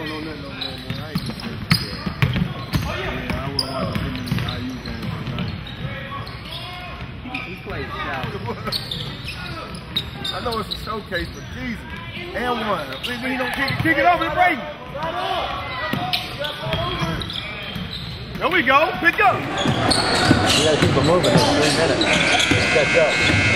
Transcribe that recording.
don't know nothing over there, man. I ain't gonna say yeah, I wouldn't watch too many IU games tonight. He plays shallow. I know it's a showcase, but Jesus. And one. He don't kick it over to Brayden. There we go. Pick up. You gotta keep it moving in 3 minutes. Catch up.